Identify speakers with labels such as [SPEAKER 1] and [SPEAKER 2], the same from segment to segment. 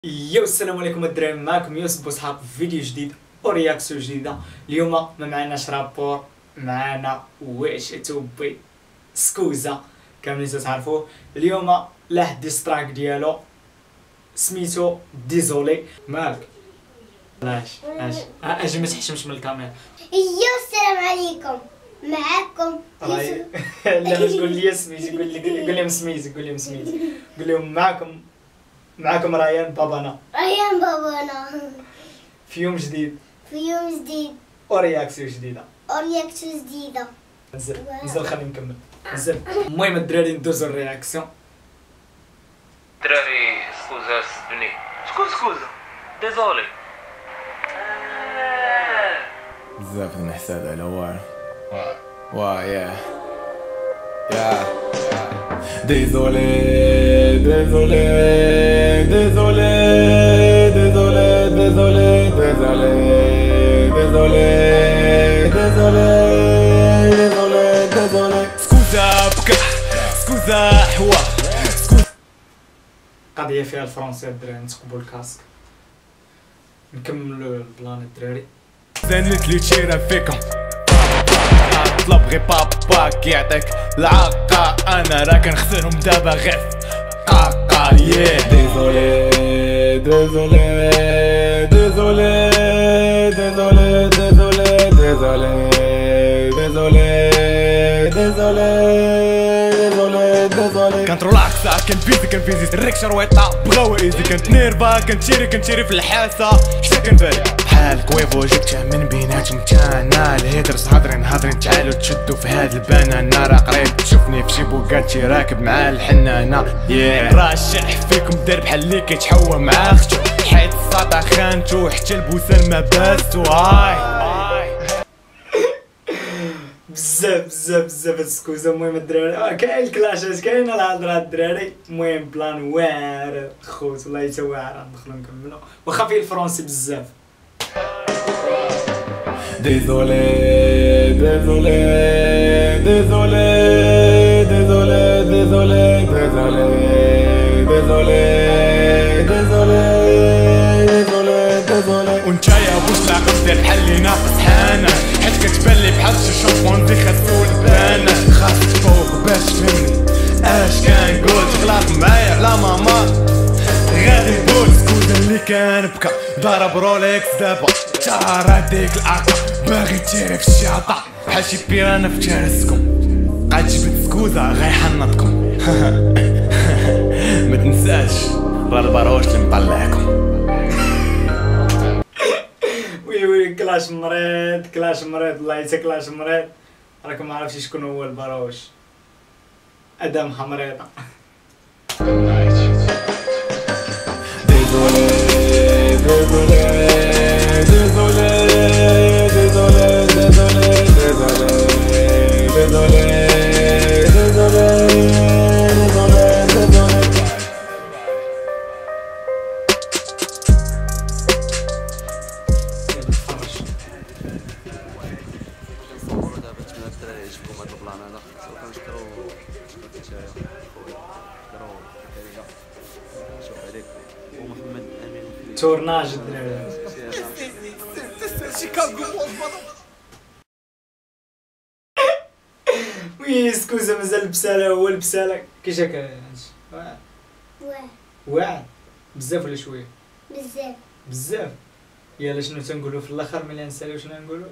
[SPEAKER 1] يو السلام عليكم الدراري، معكم يوسف بوصحاب في فيديو جديد ورياكسيون جديده. اليوم ما معناش رابور، معنا واش توبي سكوزا كاملين تعرفوه. اليوم لاح ديستراك ديالو سميتو ديزولي. مالك علاش اجي ما تحشمش من الكاميرا.
[SPEAKER 2] يو السلام عليكم، معكم
[SPEAKER 1] لا ما تقول لي سميتي، قول لهم سميتي، قول لهم معكم ريان بابانا.
[SPEAKER 2] ريان بابانا
[SPEAKER 1] في يوم جديد ورياكسيون جديده. نزل خلينا نكمل. نزل. المهم الدراري ندوزو الرياكسيون.
[SPEAKER 3] دراري سكوزا سدوني. شكون سكوزا؟ ديزولي.
[SPEAKER 4] بزاف نحسد على واه يا désolé désolé désolé désolé désolé désolé désolé désolé désolé désolé سكوزا بكا سكوزا حوا
[SPEAKER 1] قضيه فيها الفرنسي الدراري. نتقبوا الكاسك نكملوا البلان الدراري.
[SPEAKER 4] زنت لي تشيرا فيكم طلب غي باباك يعطيك العاقة، انا راك نخسرهم دابا غير قاقا. ديزولي ديزولي ديزولي ديزولي ديزولي ديزولي ديزولي ديزولي ديزولي كنترلاكسا كنفيزي الريك شرويطة بغاو ايزي. كنت نيرفا كنتشيري في الحاسة حتى كنبالي بحال كويفو. جبتها من بيناتهم تاعنا الهيدرز هاضرين تعالوا تشدوا في هاد البنانة. راه قريب تشوفني في شي بوكاتشي راكب مع الحنانة. راشح فيكم دار بحال اللي كيتحوى مع اختو، حيت الساطا خانتو حتى البوسان ما باسو. هاي
[SPEAKER 1] بزاف السكوزه. المهم الدراري كاين الكلاشات، كاينه الهضره الدراري. المهم بلان واعر خوت، والله حتى واعر. ندخلو نكملو واخا فيه الفرونسي بزاف.
[SPEAKER 4] désolé désolé désolé désolé désolé désolé désolé désolé désolé désolé ونتايا واش العقل ديال بحال اللي ناقص حانا، حيت كتبان لي بحال شي شامبون دي خاصو البانا. خاص تفوق باش تفهمني اش كنقول، تغلط معايا على ماما غادي نقول. سكوزا اللي كان بكا ضرب روليكس دابا تارا ديك العاقة باغي تيري في الشي عطا بحال شي بيرانا في تراسكم. قاد جبت سكوزا غيحنطكم ما تنساش راه البروش اللي مطلعكم.
[SPEAKER 1] وي كلاش مريض والله حتى كلاش مريض. راكم ما عرفتش شكون هو البروش. ادم حمريضه.
[SPEAKER 4] désolé désolé désolé désolé désolé désolé désolé désolé désolé
[SPEAKER 1] تورناج الدراري. وي سكوزا مازال البساله، هو البساله كي جاك هادشي واعر بزاف ولا شويه؟ بزاف. يلا شنو تنقولوا في الاخر ملي نساليو شنو نقولوا؟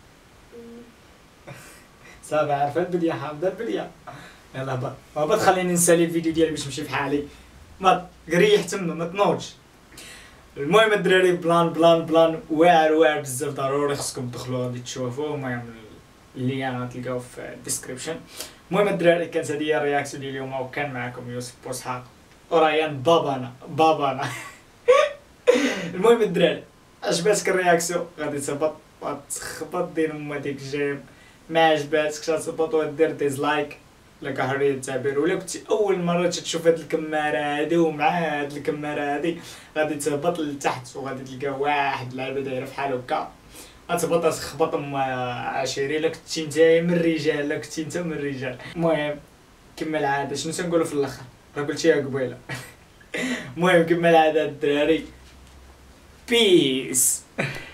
[SPEAKER 1] صافي عارفه البديه، حافظه البديه. يلا هبط خليني نسالي الفيديو ديالي باش نمشي بحالي. ما قريح تما ما تنوضش. المهم الدراري بلان واعر بزاف. ضروري خصكم تدخلوا غادي تشوفوه. المهم اللي غتلقاو في الديسكريبشن. المهم الدراري كانت هذه هي الرياكسيون ديال اليوم، وكان معكم يوسف بوصحاب وريان بابانا. المهم الدراري عجباتك الرياكسيون غادي تخبط دير ما ديك الجيم. ما عجباتكش تهبط ودير ديزلايك لك حرية التعبير. ولا كنتي اول مره تشوف هاد الكماره هادي ومع هاد الكماره هادي غادي تهبط لتحت وغادي تلقى واحد لعبه دايره فحال هكا. غتهبط تخبط عشيري. الا كنتي نتايا من الرجال، الا كنتي نتا من الرجال. المهم كما العاده شنو تنقولوا في الاخر؟ راه قلتيها قبيله. المهم كما العادة الدراري، بيس.